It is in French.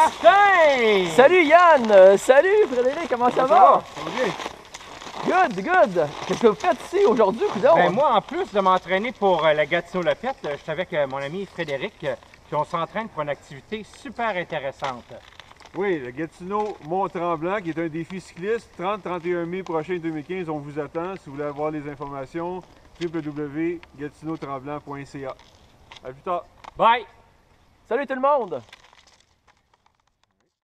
Martin! Salut Yann! Salut Frédéric, comment ça va? Ça va bien? Good! Qu'est-ce que vous faites ici aujourd'hui, coudonc? Ben moi, en plus de m'entraîner pour la Gatineau-Lafette, je suis avec mon ami Frédéric, puis on s'entraîne pour une activité super intéressante. Oui, le Gatineau Mont-Tremblant, qui est un défi cycliste, 30-31 mai prochain 2015, on vous attend. Si vous voulez avoir les informations, www.gatineautremblant.ca. À plus tard! Bye! Salut tout le monde!